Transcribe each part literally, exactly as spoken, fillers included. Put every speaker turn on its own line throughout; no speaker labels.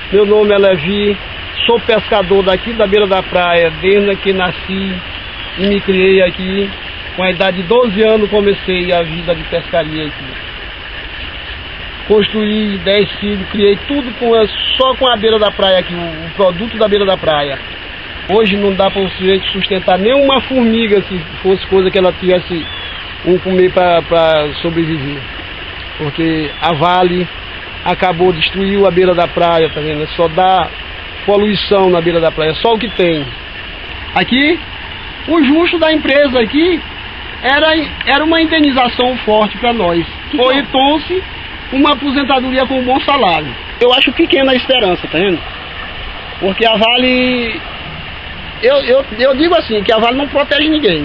Meu nome é Levi, sou pescador daqui da beira da praia, desde que nasci e me criei aqui. Com a idade de doze anos comecei a vida de pescaria aqui. Construí dez filhos, criei tudo com a, só com a beira da praia aqui, o, o produto da beira da praia. Hoje não dá para o sujeito sustentar nenhuma formiga se fosse coisa que ela tivesse um comer para sobreviver. Porque a Vale acabou, destruiu a beira da praia, tá vendo? Só dá poluição na beira da praia, só o que tem. Aqui, o justo da empresa aqui era, era uma indenização forte para nós. Ou então se uma aposentadoria com um bom salário. Eu acho pequena a esperança, tá vendo? Porque a Vale, eu, eu, eu digo assim, que a Vale não protege ninguém.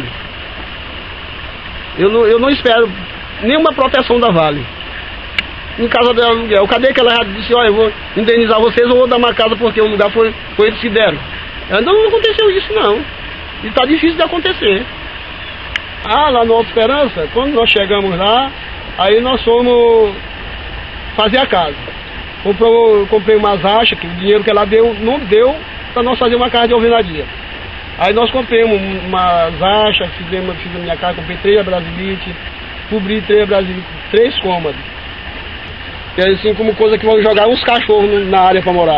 Eu não, eu não espero nenhuma proteção da Vale. Em casa dela aluguel. Cadê que ela já disse, olha, eu vou indenizar vocês, eu vou dar uma casa porque o lugar foi, foi eles que deram. Ainda não aconteceu isso não. E está difícil de acontecer. Ah, lá no Alto Esperança, quando nós chegamos lá, aí nós fomos fazer a casa. Comprou, comprei umas achas, que o dinheiro que ela deu, não deu para nós fazer uma casa de alvenaria. Aí nós compramos umas achas, fizemos, fizemos minha casa, comprei três brasilite, cobri três brasilite, três cômodos. E assim como coisa que vão jogar uns cachorros na área para morar.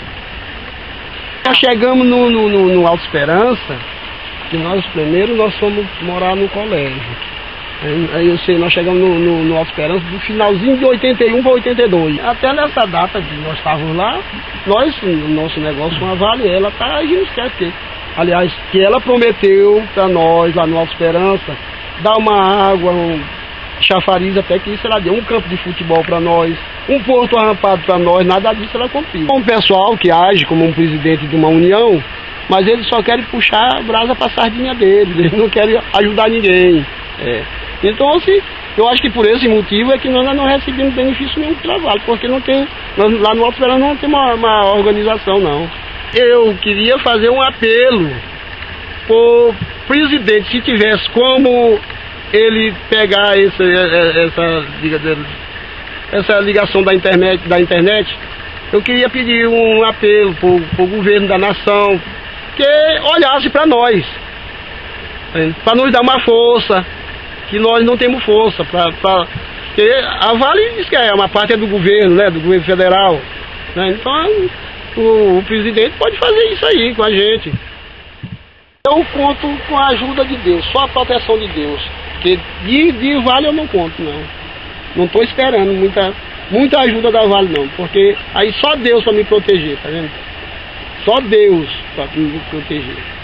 Nós chegamos no, no, no, no Alto Esperança, que nós primeiro nós fomos morar no colégio. Aí, aí eu sei, nós chegamos no, no, no Alto Esperança do finalzinho de oitenta e um para oitenta e dois. Até nessa data que nós estávamos lá, nós, o nosso negócio com a Vale, ela está agindo certo. Aliás, que ela prometeu para nós lá no Alto Esperança, dar uma água, um chafariz, até que isso ela deu um campo de futebol para nós, um porto arrampado para nós, nada disso ela cumpriu. É um pessoal que age como um presidente de uma união, mas eles só querem puxar a brasa para a sardinha deles, eles não querem ajudar ninguém. É. Então, assim, eu acho que por esse motivo é que nós não recebemos benefício nenhum do trabalho, porque não tem, nós, lá no Alto Esperança não tem uma, uma organização, não. Eu queria fazer um apelo pro presidente, se tivesse como ele pegar essa, essa, essa ligação da internet, da internet, eu queria pedir um apelo para o governo da nação, que olhasse para nós, para nos dar uma força, que nós não temos força, pra, pra, porque a Vale diz que é uma parte do governo, né, do governo federal, né, então o, o presidente pode fazer isso aí com a gente. Eu conto com a ajuda de Deus, só a proteção de Deus. Porque de, de Vale eu não conto, não. Não estou esperando muita, muita ajuda da Vale, não. Porque aí só Deus para me proteger, tá vendo? Só Deus para me proteger.